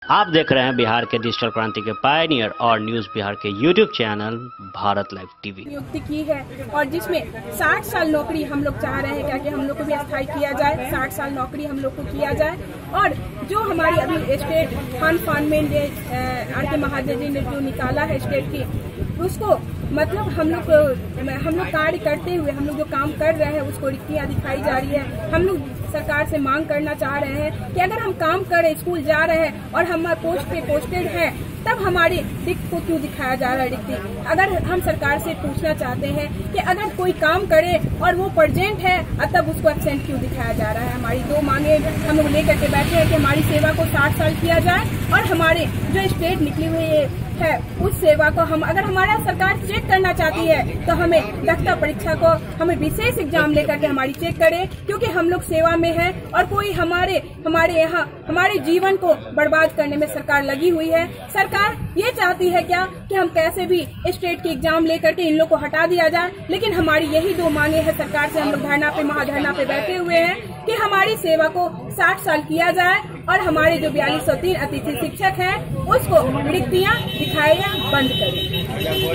आप देख रहे हैं बिहार के डिजिटल क्रांति के पायनियर और न्यूज बिहार के YouTube channel Bharat live TV. नियुक्ति की है और जिसमें 60 साल नौकरी हम लोग चाह रहे हैं क्या कि हम लोग को भी स्थायी किया जाए, 60 साल नौकरी हम लोग को किया जाए। और जो हमारी अभी स्टेट फंड में आर के महाजन जी ने जो निकाला है स्टेट की, उसको मतलब हम लोग कार्य करते हुए हम लोग जो काम कर रहे हैं उसको रिक्तियाँ दिखाई जा रही है। हम लोग सरकार से मांग करना चाह रहे हैं कि अगर हम काम करें, स्कूल जा रहे हैं और हम पोस्ट पे पोस्टेड हैं, तब हमारी रिक्त को क्यों दिखाया जा रहा है रिक्ति। अगर हम सरकार से पूछना चाहते हैं कि अगर कोई काम करे और वो प्रेजेंट है तब उसको एब्सेंट क्यों दिखाया जा रहा है। हमारी दो मांगे हम लोग लेकर के बैठे हैं कि हमारी सेवा को 60 साल किया जाए और हमारे जो स्टेट निकली हुई है उस सेवा को हम अगर हमारा सरकार चेक करना चाहती है तो हमें दक्षता परीक्षा को हमें विशेष एग्जाम लेकर के हमारी चेक करे, क्योंकि हम लोग सेवा में हैं और कोई हमारे यहाँ हमारे जीवन को बर्बाद करने में सरकार लगी हुई है। सरकार ये चाहती है क्या कि हम कैसे भी स्टेट की एग्जाम लेकर के इन लोग को हटा दिया जाए, लेकिन हमारी यही दो मांगे हैं सरकार से। हम लोग धरना पे महाधरना पे बैठे हुए हैं कि हमारी सेवा को 60 साल किया जाए और हमारे जो 4203 अतिथि शिक्षक हैं उसको रिक्तियाँ दिखाए बंद करें।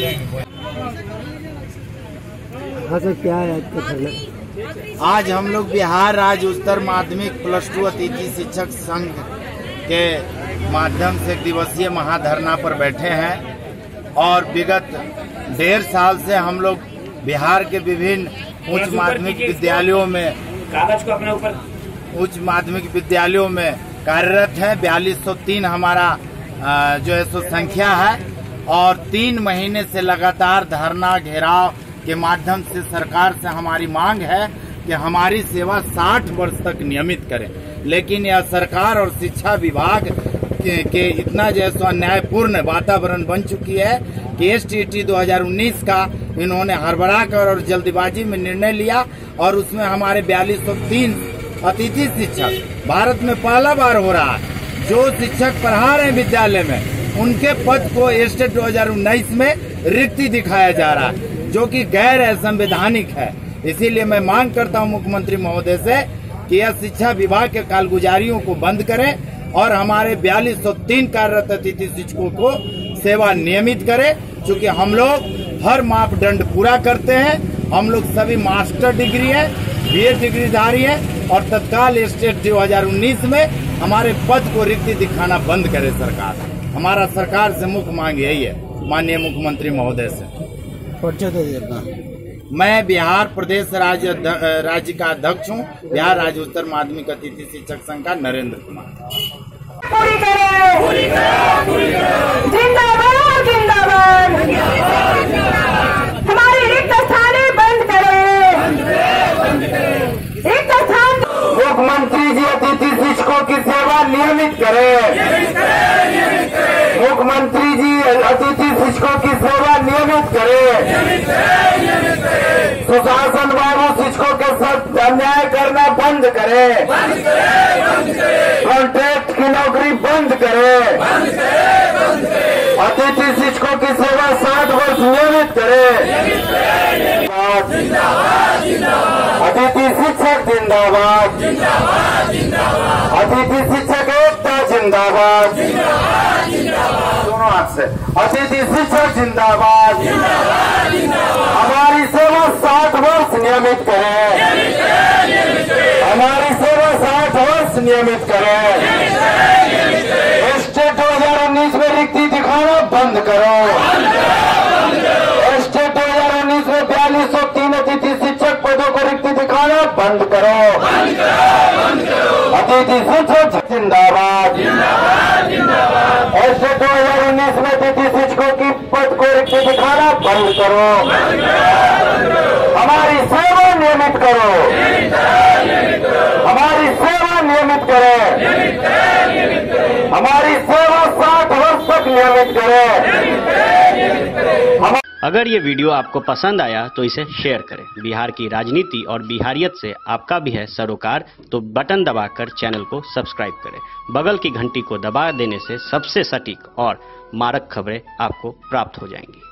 हाँ सर, क्या है आपका कहना? आज हम लोग बिहार राज्य उच्चतर माध्यमिक +2 अतिथि शिक्षक संघ के माध्यम से एक दिवसीय महाधरना पर बैठे हैं और विगत 1.5 साल से हम लोग बिहार के विभिन्न उच्च माध्यमिक विद्यालयों में कार्यरत है। 4203 हमारा जो है सो संख्या है और 3 महीने से लगातार धरना घेराव के माध्यम से सरकार से हमारी मांग है कि हमारी सेवा 60 वर्ष तक नियमित करें। लेकिन यह सरकार और शिक्षा विभाग के इतना जो है सो अन्यायपूर्ण वातावरण बन चुकी है कि STT 2019 का इन्होंने हड़बड़ा कर और जल्दीबाजी में निर्णय लिया और उसमें हमारे 4203 अतिथि शिक्षक भारत में पहला बार हो रहा है जो शिक्षक पढ़ा रहे हैं विद्यालय में, उनके पद को STT 2019 में रिक्ति दिखाया जा रहा है, जो कि गैर संवैधानिक है। इसीलिए मैं मांग करता हूं मुख्यमंत्री महोदय से कि यह शिक्षा विभाग के कालगुजारियों को बंद करें और हमारे 4203 कार्यरत अतिथि शिक्षकों को सेवा नियमित करें। क्योंकि हम लोग हर मापदंड पूरा करते हैं, हम लोग सभी मास्टर डिग्री है, BA डिग्रीधारी है और तत्काल STT 2019 में हमारे पद को रिक्ति दिखाना बंद करे सरकार। हमारा सरकार से मुख्य मांग यही है माननीय मुख्यमंत्री महोदय से। परिचय दे देना। मैं बिहार प्रदेश राज्य का अध्यक्ष हूँ, बिहार राज्य उच्चतर माध्यमिक अतिथि शिक्षक संघ का नरेंद्र कुमार। पूरी करें, जिंदाबाद जिंदाबाद, हमारी रिक्त स्थानें बंद करें, रिक्त स्थान। मुख्यमंत्री जी अतिथि शिक्षकों की सेवा नियमित करें। मुख्यमंत्री जी अतिथि शिक्षकों की सेवा नियमित करें। सुशासन बाबू शिक्षकों के साथ अन्याय करना बंद करें। कॉन्ट्रैक्ट की नौकरी बंद करें। अतिथि शिक्षकों की सेवा 60 वर्ष नियमित करें। अतिथि शिक्षक जिंदाबाद, अतिथि शिक्षक एकता जिंदाबाद, दोनों हाथ से। अतिथि शिक्षक जिंदाबाद, हमारी सेवा 60 वर्ष नियमित करें। हमारी सेवा 60 वर्ष नियमित करें। STT 2019 में रिक्ति दिखाना बंद करो। STT 2019 में 4203 अतिथि शिक्षक पदों को रिक्ति दिखाना बंद करो। अतिथि शिक्षक जिंदाबाद, STT 2019 में अतिथि शिक्षकों की पद को रिक्ति दिखाना बंद करो। हमारी सेवा नियमित करो, हमारी सेवा नियमित करें, हमारी सेवा 60 वर्ष तक नियमित करें। अगर ये वीडियो आपको पसंद आया तो इसे शेयर करें। बिहार की राजनीति और बिहारियत से आपका भी है सरोकार, तो बटन दबाकर चैनल को सब्सक्राइब करें। बगल की घंटी को दबा देने से सबसे सटीक और मारक खबरें आपको प्राप्त हो जाएंगी।